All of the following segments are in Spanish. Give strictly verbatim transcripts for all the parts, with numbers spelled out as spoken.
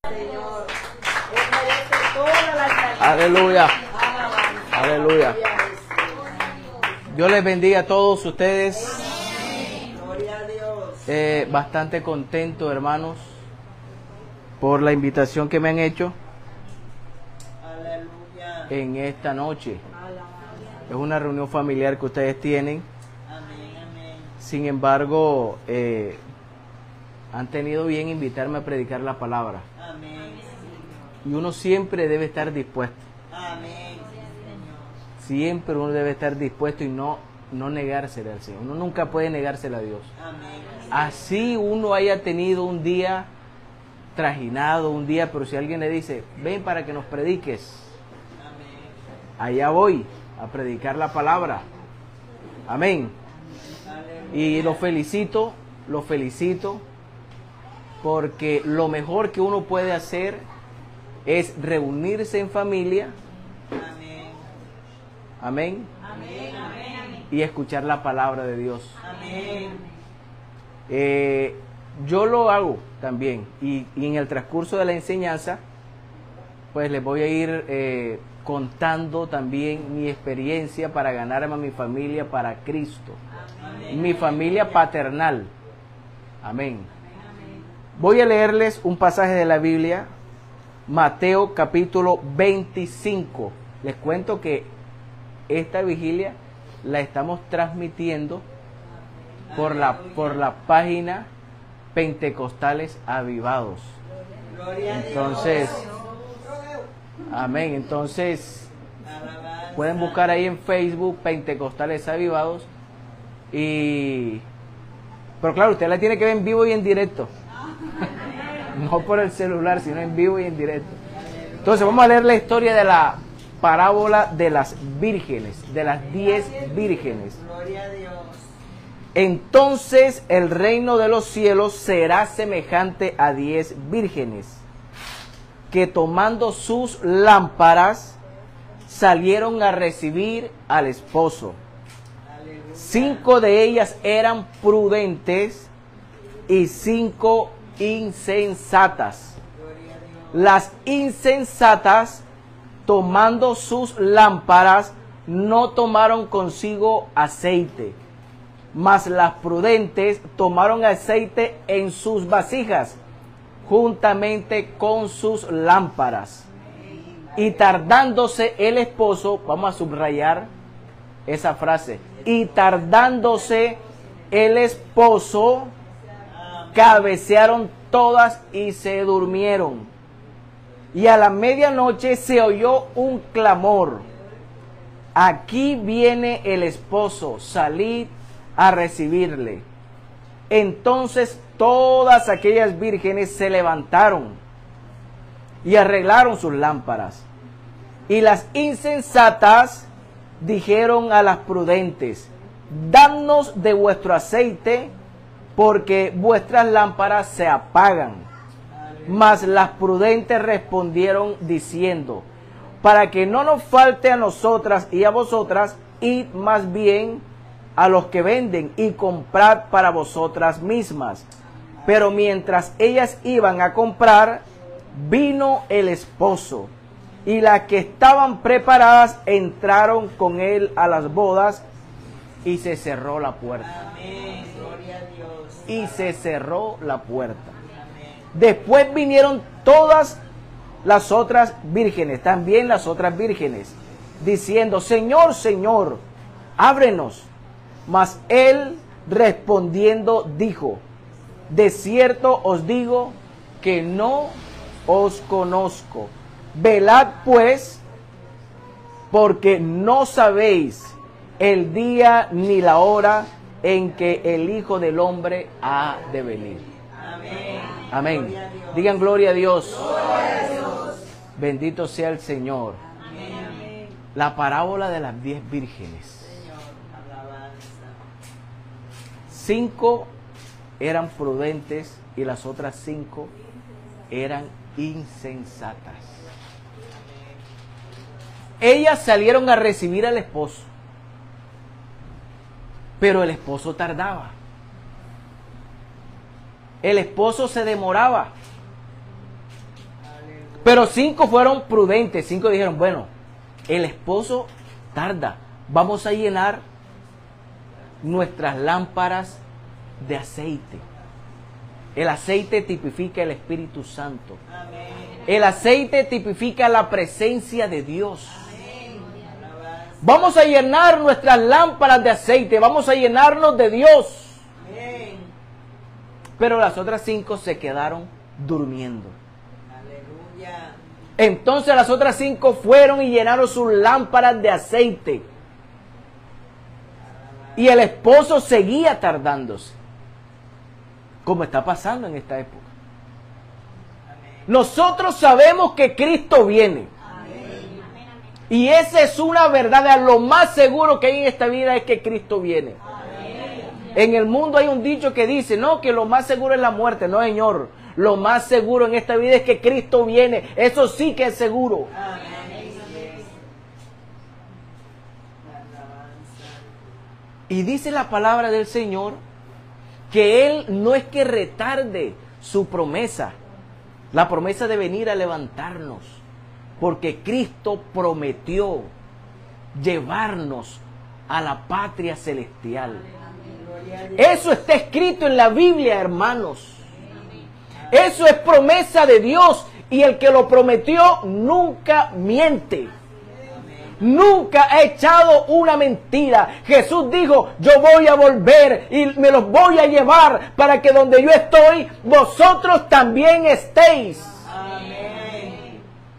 Señor. Él merece toda la gloria. Aleluya. Alabanza. Aleluya. Gloria a Jesús. Dios les bendiga a todos ustedes. Gloria a Dios. Eh, bastante contento, hermanos, por la invitación que me han hecho Aleluya. en esta noche. Alabanza. Es una reunión familiar que ustedes tienen. Amén, amén. Sin embargo, eh, han tenido bien invitarme a predicar la palabra. Amén. Y uno siempre debe estar dispuesto. Amén. Siempre uno debe estar dispuesto y no, no negársela al Señor. Uno nunca puede negársela a Dios. Amén. Así uno haya tenido un día trajinado, un día, pero si alguien le dice, ven para que nos prediques, Amén. allá voy a predicar la palabra. Amén. Y lo felicito, lo felicito, porque lo mejor que uno puede hacer es reunirse en familia. Amén. Amén. Amén. Amén. Y escuchar la palabra de Dios. Amén. Eh, yo lo hago también. Y, y en el transcurso de la enseñanza, pues les voy a ir eh, contando también mi experiencia para ganarme a mi familia para Cristo. Amén. Mi familia paternal. Amén. Voy a leerles un pasaje de la Biblia, Mateo capítulo veinticinco. Les cuento que esta vigilia la estamos transmitiendo por la, por la página Pentecostales Avivados. Gloria a Dios. Entonces, amén. Entonces, Alabanza. pueden buscar ahí en Facebook Pentecostales Avivados. Y, pero claro, usted la tiene que ver en vivo y en directo. No por el celular, sino en vivo y en directo. Entonces vamos a leer la historia de la parábola de las vírgenes, de las diez vírgenes. Gloria a Dios. Entonces el reino de los cielos será semejante a diez vírgenes, que tomando sus lámparas salieron a recibir al esposo. Cinco de ellas eran prudentes y cinco insensatas. Las insensatas, tomando sus lámparas, no tomaron consigo aceite, mas las prudentes tomaron aceite en sus vasijas, juntamente con sus lámparas. Y tardándose el esposo, vamos a subrayar esa frase, y tardándose el esposo, cabecearon todas y se durmieron. Y a la medianoche se oyó un clamor: aquí viene el esposo, salid a recibirle. Entonces todas aquellas vírgenes se levantaron y arreglaron sus lámparas. Y las insensatas dijeron a las prudentes: dadnos de vuestro aceite, porque vuestras lámparas se apagan. Mas las prudentes respondieron diciendo: para que no nos falte a nosotras y a vosotras, id más bien a los que venden y comprad para vosotras mismas. Pero mientras ellas iban a comprar, vino el esposo, y las que estaban preparadas entraron con él a las bodas, y se cerró la puerta. Amén. Gloria a Dios. Y se cerró la puerta. Después vinieron todas las otras vírgenes, también las otras vírgenes, diciendo: Señor, Señor, ábrenos. Mas él respondiendo dijo: de cierto os digo que no os conozco. Velad pues, porque no sabéis el día ni la hora en que el Hijo del Hombre ha de venir. Amén. Amén. Gloria a Dios. Digan gloria a Dios. Gloria a Dios. Bendito sea el Señor. Amén. La parábola de las diez vírgenes. Señor, alabanza. Cinco eran prudentes y las otras cinco eran insensatas. Ellas salieron a recibir al esposo, pero el esposo tardaba. El esposo se demoraba. Pero cinco fueron prudentes. Cinco dijeron, bueno, el esposo tarda. Vamos a llenar nuestras lámparas de aceite. El aceite tipifica el Espíritu Santo. El aceite tipifica la presencia de Dios. Vamos a llenar nuestras lámparas de aceite. Vamos a llenarnos de Dios. Pero las otras cinco se quedaron durmiendo. Entonces las otras cinco fueron y llenaron sus lámparas de aceite. Y el esposo seguía tardándose. Como está pasando en esta época. Nosotros sabemos que Cristo viene. Y esa es una verdad. Lo más seguro que hay en esta vida es que Cristo viene. En el mundo hay un dicho que dice, no, que lo más seguro es la muerte. No, Señor. Lo más seguro en esta vida es que Cristo viene. Eso sí que es seguro. Y dice la palabra del Señor que Él no es que retarde su promesa. La promesa de venir a levantarnos. Porque Cristo prometió llevarnos a la patria celestial. Eso está escrito en la Biblia, hermanos. Eso es promesa de Dios. Y el que lo prometió nunca miente. Nunca ha echado una mentira. Jesús dijo, yo voy a volver y me los voy a llevar para que donde yo estoy, vosotros también estéis. Amén.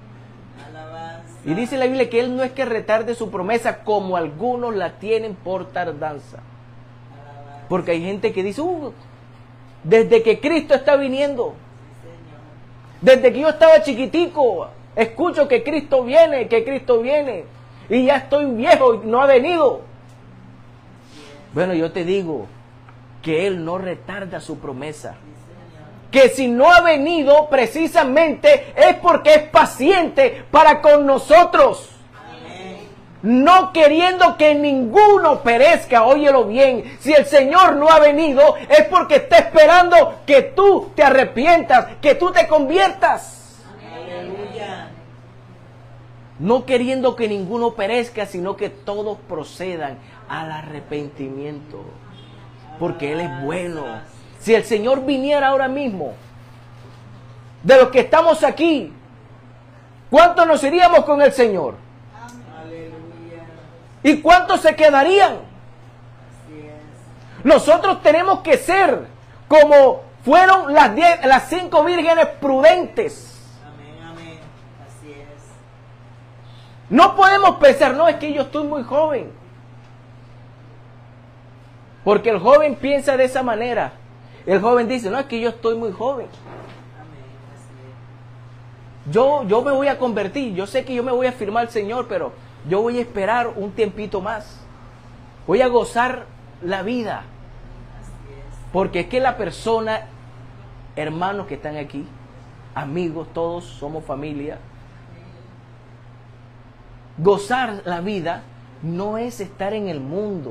Y dice la Biblia que Él no es que retarde su promesa como algunos la tienen por tardanza. Porque hay gente que dice, uh, desde que Cristo está viniendo, desde que yo estaba chiquitico, escucho que Cristo viene, que Cristo viene, y ya estoy viejo y no ha venido. Bueno, yo te digo que Él no retarda su promesa. Que si no ha venido precisamente es porque es paciente para con nosotros. No queriendo que ninguno perezca, óyelo bien. Si el Señor no ha venido es porque está esperando que tú te arrepientas, que tú te conviertas. Aleluya. No queriendo que ninguno perezca, sino que todos procedan al arrepentimiento. Porque Él es bueno. Si el Señor viniera ahora mismo, de los que estamos aquí, ¿cuántos nos iríamos con el Señor? ¿Y cuántos se quedarían? Así es. Nosotros tenemos que ser como fueron las, diez, las cinco vírgenes prudentes. Amén, amén. Así es. No podemos pensar, no, es que yo estoy muy joven. Porque el joven piensa de esa manera. El joven dice, no, es que yo estoy muy joven. Amén, así es. Yo, yo me voy a convertir, yo sé que yo me voy a firmar al Señor, pero yo voy a esperar un tiempito más. Voy a gozar la vida. Porque es que la persona, hermanos que están aquí, amigos, todos somos familia. Gozar la vida no es estar en el mundo.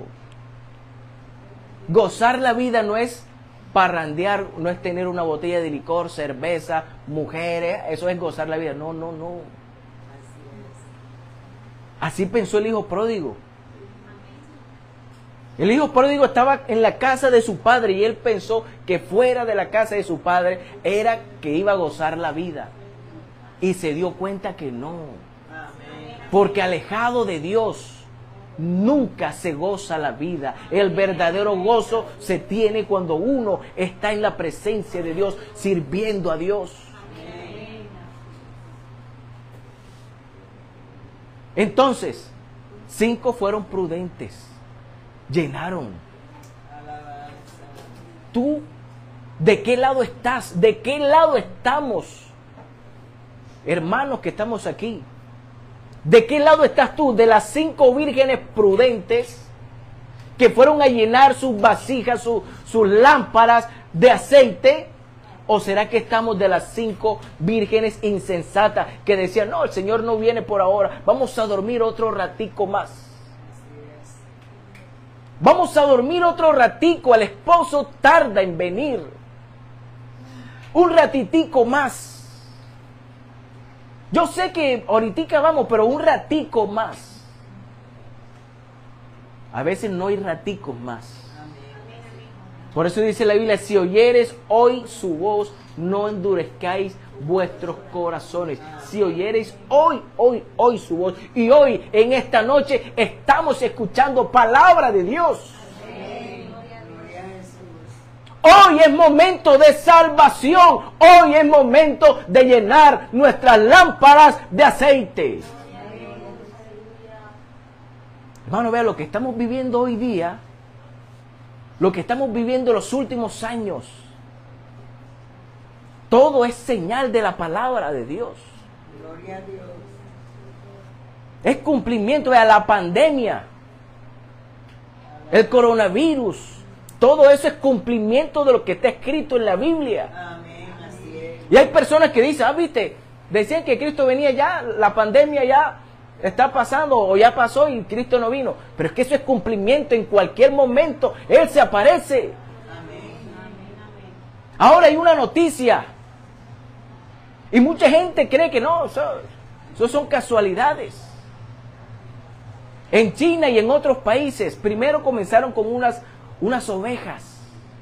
Gozar la vida no es parrandear, no es tener una botella de licor, cerveza, mujeres. Eso es gozar la vida. No, no, no. Así pensó el hijo pródigo. El hijo pródigo estaba en la casa de su padre y él pensó que fuera de la casa de su padre era que iba a gozar la vida. Y se dio cuenta que no. Porque alejado de Dios nunca se goza la vida. El verdadero gozo se tiene cuando uno está en la presencia de Dios, sirviendo a Dios. Entonces, cinco fueron prudentes, llenaron. ¿Tú de qué lado estás? ¿De qué lado estamos? Hermanos que estamos aquí, ¿de qué lado estás tú? ¿De las cinco vírgenes prudentes que fueron a llenar sus vasijas, su, sus lámparas de aceite? ¿O será que estamos de las cinco vírgenes insensatas que decían, no, el Señor no viene por ahora, vamos a dormir otro ratico más? Vamos a dormir otro ratico, el esposo tarda en venir. Un ratitico más. Yo sé que ahorita vamos, pero un ratico más. A veces no hay raticos más. Por eso dice la Biblia, si oyeres hoy su voz, no endurezcáis vuestros corazones. Si oyereis hoy, hoy, hoy su voz. Y hoy, en esta noche, estamos escuchando palabra de Dios. Hoy es momento de salvación. Hoy es momento de llenar nuestras lámparas de aceite. Hermano, vea lo que estamos viviendo hoy día. Lo que estamos viviendo en los últimos años. Todo es señal de la palabra de Dios. Gloria a Dios. Es cumplimiento de la pandemia. El coronavirus. Todo eso es cumplimiento de lo que está escrito en la Biblia. Amén, así es. Y hay personas que dicen, ah, viste, decían que Cristo venía ya, la pandemia ya está pasando o ya pasó y Cristo no vino. Pero es que eso es cumplimiento, en cualquier momento Él se aparece. Amén. Ahora hay una noticia. Y mucha gente cree que no, eso, eso son casualidades. En China y en otros países, primero comenzaron con unas, unas ovejas.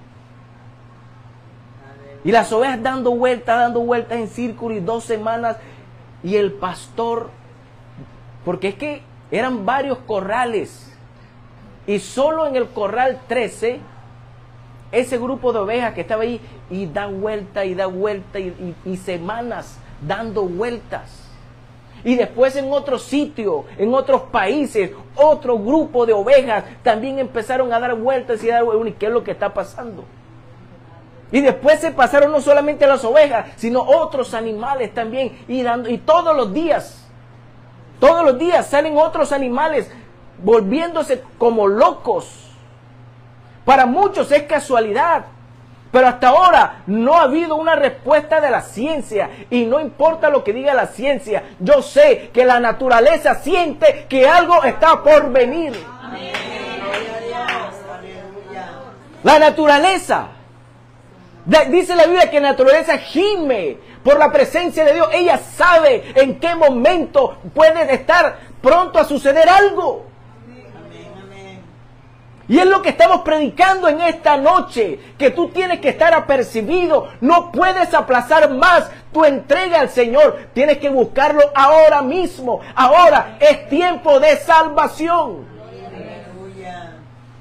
Y las ovejas dando vueltas, dando vueltas en círculo y dos semanas. Y el pastor, porque es que eran varios corrales. Y solo en el corral trece, ese grupo de ovejas que estaba ahí, y da vuelta y da vuelta y, y, y semanas dando vueltas. Y después en otro sitio, en otros países, otro grupo de ovejas también empezaron a dar vueltas y a dar vueltas. ¿Y qué es lo que está pasando? Y después se pasaron no solamente las ovejas, sino otros animales también. Y, dando, y todos los días, todos los días salen otros animales volviéndose como locos. Para muchos es casualidad. Pero hasta ahora no ha habido una respuesta de la ciencia. Y no importa lo que diga la ciencia. Yo sé que la naturaleza siente que algo está por venir. Amén. Gloria a Dios. Aleluya. La naturaleza. De- dice la Biblia que la naturaleza gime por la presencia de Dios. Ella sabe en qué momento puede estar pronto a suceder algo. Amén, amén. Y es lo que estamos predicando en esta noche, que tú tienes que estar apercibido, no puedes aplazar más tu entrega al Señor, tienes que buscarlo ahora mismo, ahora es tiempo de salvación, Aleluya.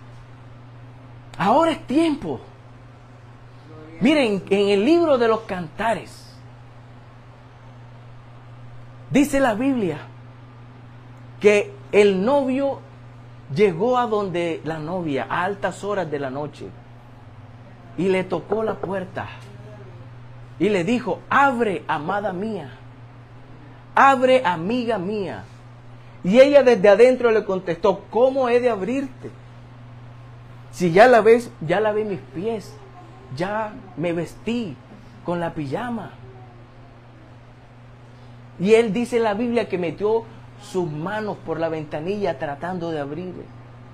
ahora es tiempo. Miren, en el libro de los Cantares, dice la Biblia que el novio llegó a donde la novia a altas horas de la noche y le tocó la puerta y le dijo, abre, amada mía, abre, amiga mía. Y ella desde adentro le contestó, ¿cómo he de abrirte? Si ya la ves, ya lavé mis pies, ya me vestí con la pijama. Y él dice en la Biblia que metió sus manos por la ventanilla tratando de abrirle.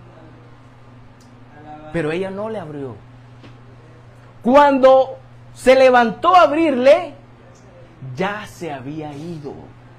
Pero ella no le abrió. Cuando se levantó a abrirle, ya se había ido.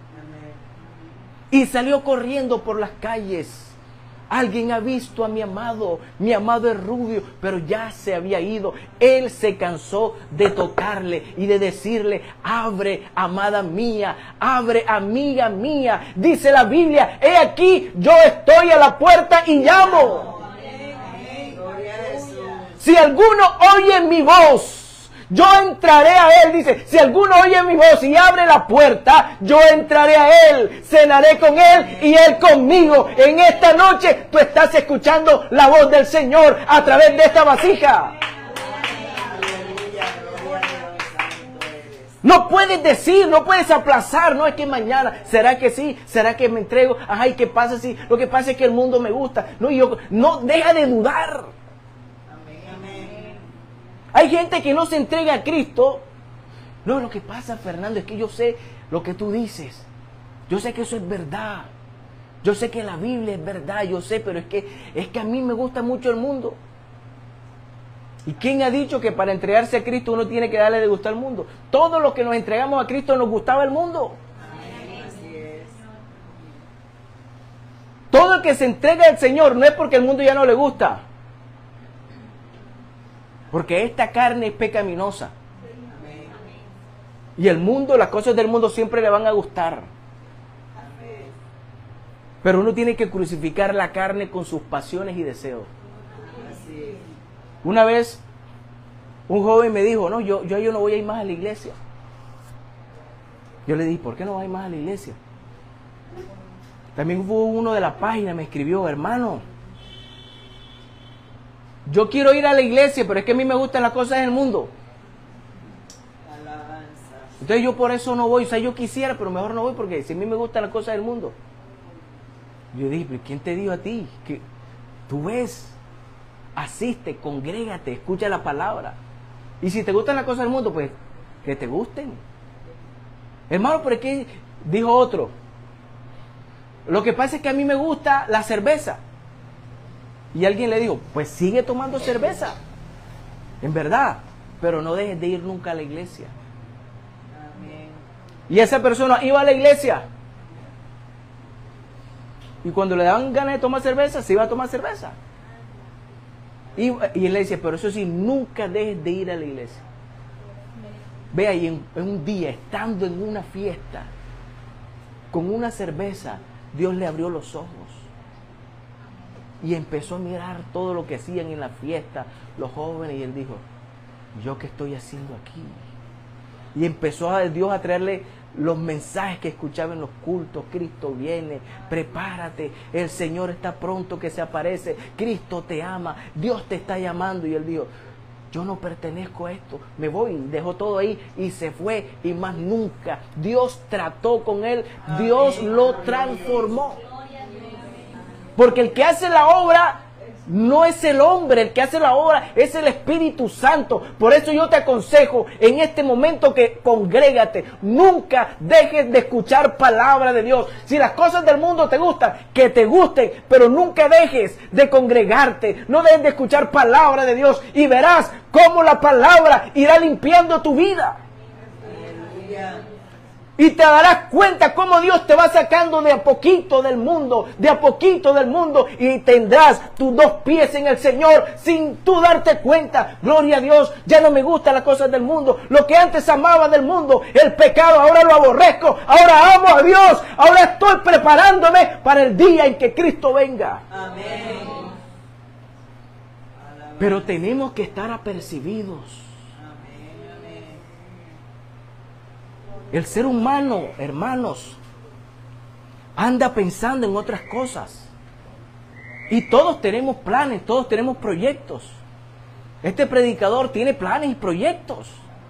Y salió corriendo por las calles. Alguien ha visto a mi amado, mi amado es rubio, pero ya se había ido. Él se cansó de tocarle y de decirle, abre, amada mía, abre, amiga mía. Dice la Biblia, he aquí, yo estoy a la puerta y llamo. Gloria a Jesús. Si alguno oye mi voz, yo entraré a él. Dice, si alguno oye mi voz y abre la puerta, yo entraré a él, cenaré con él y él conmigo. En esta noche tú estás escuchando la voz del Señor a través de esta vasija. Aleluya. Gloria a Dios. Santo eres. No puedes decir, no puedes aplazar, no es que mañana, ¿será que sí? ¿Será que me entrego? Ajá, ¿y qué pasa si? Lo que pasa es que el mundo me gusta. No, yo, no, deja de dudar. Amén, amén. Hay gente que no se entrega a Cristo. No, lo que pasa, Fernando, es que yo sé lo que tú dices. Yo sé que eso es verdad. Yo sé que la Biblia es verdad, yo sé, pero es que, es que a mí me gusta mucho el mundo. ¿Y quién ha dicho que para entregarse a Cristo uno tiene que darle de gustar al mundo? Todos los que nos entregamos a Cristo nos gustaba el mundo. Todo el que se entrega al Señor no es porque el mundo ya no le gusta. Porque esta carne es pecaminosa. Y el mundo, las cosas del mundo siempre le van a gustar. Pero uno tiene que crucificar la carne con sus pasiones y deseos. Una vez un joven me dijo, no, yo, yo, yo no voy a ir más a la iglesia. Yo le dije, ¿por qué no vas a ir más a la iglesia? También hubo uno de la página, me escribió, hermano, yo quiero ir a la iglesia, pero es que a mí me gustan las cosas del mundo. Entonces yo por eso no voy. O sea, yo quisiera, pero mejor no voy porque si a mí me gustan las cosas del mundo. Yo dije, ¿pero quién te dijo a ti? Que tú ves, asiste, congrégate, escucha la palabra. Y si te gustan las cosas del mundo, pues que te gusten. Hermano, pero es que, dijo otro, lo que pasa es que a mí me gusta la cerveza. Y alguien le dijo, pues sigue tomando cerveza. En verdad, pero no dejes de ir nunca a la iglesia. Amén. Y esa persona iba a la iglesia. Y cuando le daban ganas de tomar cerveza, se iba a tomar cerveza. Y, y él le decía, pero eso sí, nunca dejes de ir a la iglesia. Ve ahí en, en un día, estando en una fiesta, con una cerveza, Dios le abrió los ojos. Y empezó a mirar todo lo que hacían en la fiesta los jóvenes. Y él dijo, ¿yo qué estoy haciendo aquí? Y empezó a Dios a traerle los mensajes que escuchaba en los cultos. Cristo viene, prepárate, el Señor está pronto que se aparece, Cristo te ama, Dios te está llamando. Y él dijo, yo no pertenezco a esto, me voy. Dejó todo ahí y se fue, y más nunca. Dios trató con él, Dios lo transformó. Porque el que hace la obra no es el hombre, el que hace la obra es el Espíritu Santo. Por eso yo te aconsejo en este momento que congrégate. Nunca dejes de escuchar palabra de Dios. Si las cosas del mundo te gustan, que te gusten, pero nunca dejes de congregarte. No dejes de escuchar palabra de Dios y verás cómo la palabra irá limpiando tu vida. Aleluya. Y te darás cuenta cómo Dios te va sacando de a poquito del mundo, de a poquito del mundo, y tendrás tus dos pies en el Señor sin tú darte cuenta. Gloria a Dios, ya no me gustan las cosas del mundo. Lo que antes amaba del mundo, el pecado, ahora lo aborrezco. Ahora amo a Dios. Ahora estoy preparándome para el día en que Cristo venga. Amén. Pero tenemos que estar apercibidos. El ser humano, hermanos, anda pensando en otras cosas. Y todos tenemos planes, todos tenemos proyectos. Este predicador tiene planes y proyectos.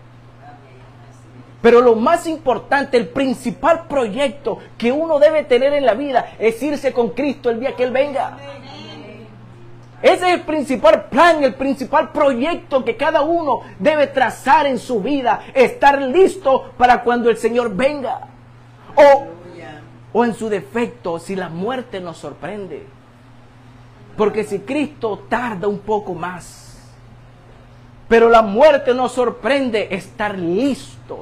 Pero lo más importante, el principal proyecto que uno debe tener en la vida es irse con Cristo el día que Él venga. Ese es el principal plan, el principal proyecto que cada uno debe trazar en su vida. Estar listo para cuando el Señor venga. O, o en su defecto, si la muerte nos sorprende. Porque si Cristo tarda un poco más, pero la muerte nos sorprende, estar listos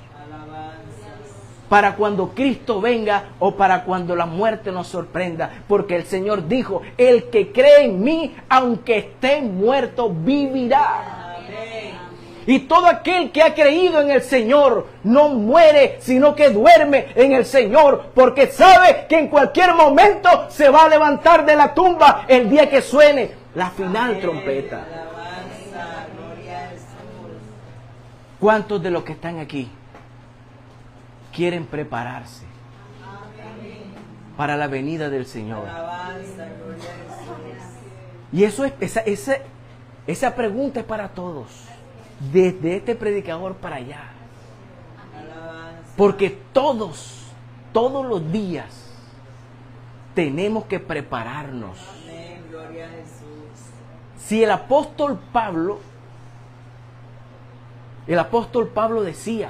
para cuando Cristo venga o para cuando la muerte nos sorprenda. Porque el Señor dijo, el que cree en mí, aunque esté muerto, vivirá. Amén. Y todo aquel que ha creído en el Señor no muere, sino que duerme en el Señor, porque sabe que en cualquier momento se va a levantar de la tumba el día que suene la final Amén. Trompeta. ¿Cuántos de los que están aquí quieren prepararse para la venida del Señor? Y eso es, esa, esa, esa pregunta es para todos, desde este predicador para allá. Porque todos, todos los días tenemos que prepararnos. Si el apóstol Pablo, el apóstol Pablo decía,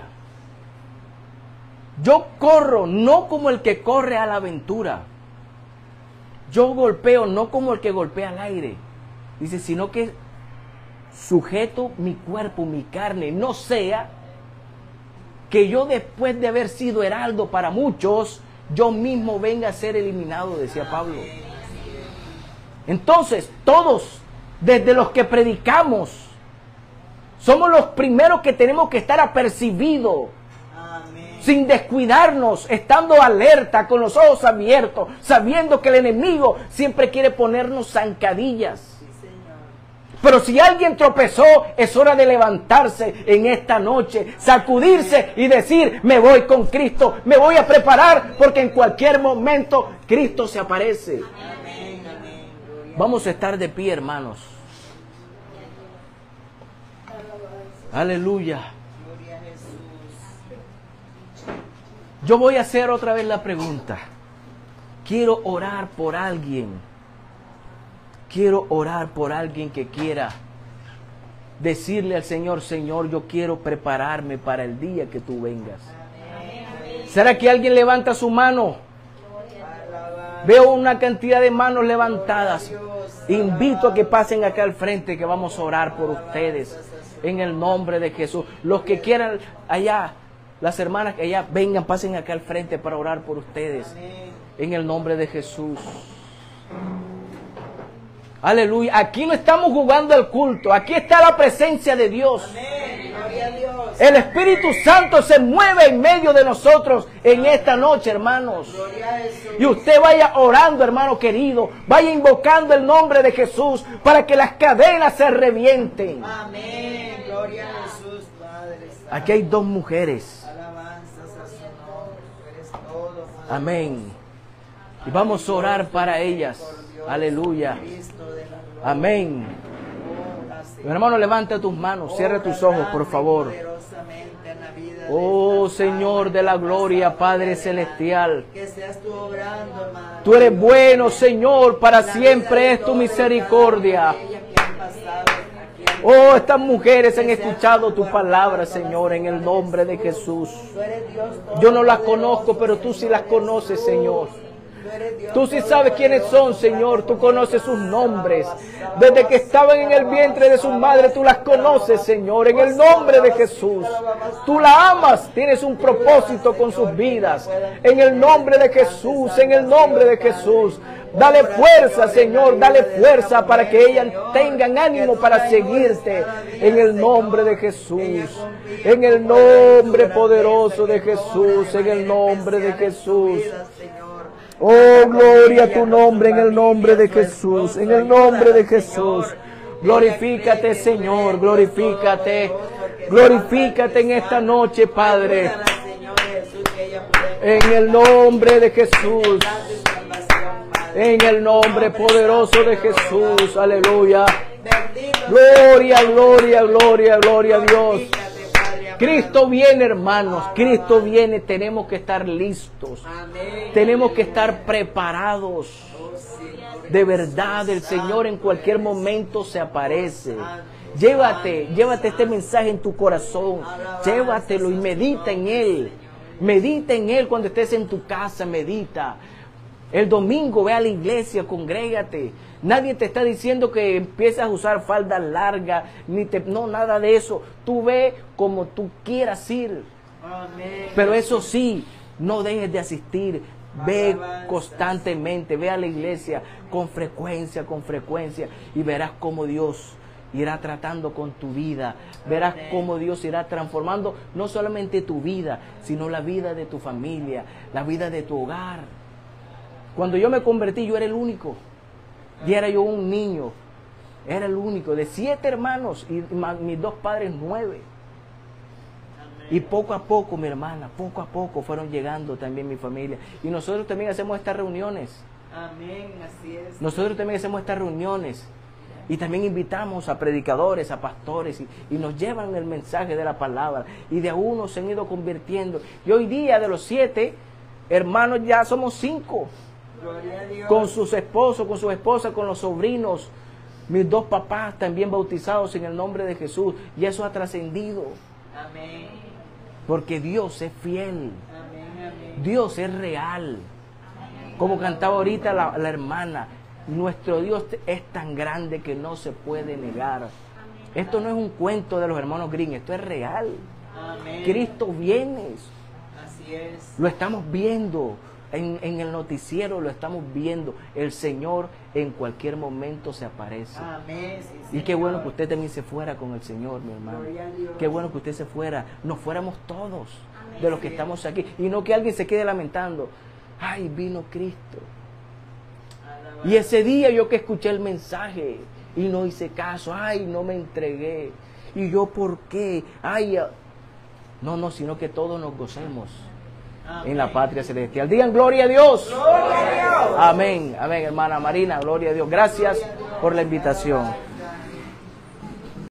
yo corro no como el que corre a la aventura. Yo golpeo no como el que golpea al aire. Dice, sino que sujeto mi cuerpo, mi carne, no sea que yo después de haber sido heraldo para muchos, yo mismo venga a ser eliminado, decía Pablo. Entonces, todos, desde los que predicamos, somos los primeros que tenemos que estar apercibidos, sin descuidarnos, estando alerta, con los ojos abiertos, sabiendo que el enemigo siempre quiere ponernos zancadillas. Pero si alguien tropezó, es hora de levantarse en esta noche, sacudirse y decir, me voy con Cristo, me voy a preparar, porque en cualquier momento Cristo se aparece. Vamos a estar de pie, hermanos. Aleluya. Yo voy a hacer otra vez la pregunta. Quiero orar por alguien. Quiero orar por alguien que quiera decirle al Señor, Señor, yo quiero prepararme para el día que tú vengas. ¿Será que alguien levanta su mano? Veo una cantidad de manos levantadas. Invito a que pasen acá al frente, que vamos a orar por ustedes en el nombre de Jesús. Los que quieran allá, las hermanas que allá, vengan, pasen acá al frente para orar por ustedes en el nombre de Jesús. Aleluya. Aquí no estamos jugando el culto. Aquí está la presencia de Dios. Amén. Gloria a Dios. El Espíritu Santo se mueve en medio de nosotros en esta noche, hermanos. Gloria a Jesús. Y usted vaya orando, hermano querido. Vaya invocando el nombre de Jesús para que las cadenas se revienten. Amén. Gloria a Jesús, Padre Santo. Aquí hay dos mujeres. Alabanzas a su nombre. Tú eres todo, Padre. Amén. Y vamos a orar para ellas. Aleluya. Amén. Mi hermano, levanta tus manos, cierra tus ojos, por favor. Oh Señor de la gloria, Padre celestial. Tú eres bueno, Señor, para siempre es tu misericordia. Oh, estas mujeres han escuchado tu palabra, Señor, en el nombre de Jesús. Yo no las conozco, pero tú sí las conoces, Señor. Tú sí sabes quiénes son, Señor. Tú conoces sus nombres. Desde que estaban en el vientre de su madre, tú las conoces, Señor. En el nombre de Jesús. Tú la amas. Tienes un propósito con sus vidas. En el nombre de Jesús. En el nombre de Jesús. Dale fuerza, Señor. Dale fuerza para que ellas tengan ánimo para seguirte. En el nombre de Jesús. En el nombre poderoso de Jesús. En el nombre de Jesús. Oh, gloria a tu nombre, en el nombre de Jesús, en el nombre de Jesús. Glorifícate, Señor, glorifícate, glorifícate en esta noche, Padre. En el nombre de Jesús, en el nombre poderoso de Jesús, aleluya. Gloria, gloria, gloria, gloria a Dios. Cristo viene, hermanos, Cristo viene, tenemos que estar listos, tenemos que estar preparados. De verdad, el Señor en cualquier momento se aparece. Llévate, llévate este mensaje en tu corazón, llévatelo y medita en Él. Medita en Él cuando estés en tu casa, medita. El domingo ve a la iglesia, congrégate. Nadie te está diciendo que empieces a usar falda larga, ni te, no, nada de eso. Tú ve como tú quieras ir. Amén. Pero eso sí, no dejes de asistir. Ve constantemente, ve a la iglesia con frecuencia, con frecuencia, y verás cómo Dios irá tratando con tu vida. Verás cómo Dios irá transformando no solamente tu vida, sino la vida de tu familia, la vida de tu hogar. Cuando yo me convertí, yo era el único. Y era yo un niño. Era el único. De siete hermanos y mis dos padres, nueve. Y poco a poco, mi hermana, poco a poco fueron llegando también mi familia. Y nosotros también hacemos estas reuniones. Amén, así es. Nosotros también hacemos estas reuniones. Y también invitamos a predicadores, a pastores, y, y nos llevan el mensaje de la palabra. Y de a uno se han ido convirtiendo. Y hoy día, de los siete hermanos, ya somos cinco. Con sus esposos, con sus esposas, con los sobrinos. Mis dos papás también bautizados en el nombre de Jesús. Y eso ha trascendido. Amén. Porque Dios es fiel. Amén, amén. Dios es real. Como cantaba ahorita la, la hermana, nuestro Dios es tan grande que no se puede negar. Esto no es un cuento de los hermanos Green, esto es real. Amén. Cristo viene. Así es. Lo estamos viendo. En, en el noticiero lo estamos viendo. El Señor en cualquier momento se aparece. Amén. Sí, Y qué bueno Señor. que usted también se fuera con el Señor, mi hermano. Gloria a Dios. Qué bueno que usted se fuera. Nos fuéramos todos Amén. de los que estamos aquí. Y no que alguien se quede lamentando. Ay, vino Cristo. Alabado. Y ese día yo que escuché el mensaje y no hice caso. Ay, no me entregué. ¿Y yo por qué? Ay, ah. No, no, sino que todos nos gocemos Amén. en la patria celestial. Digan gloria a Dios. Gloria a Dios. Amén, amén, hermana Marina, gloria a Dios. Gracias por la invitación.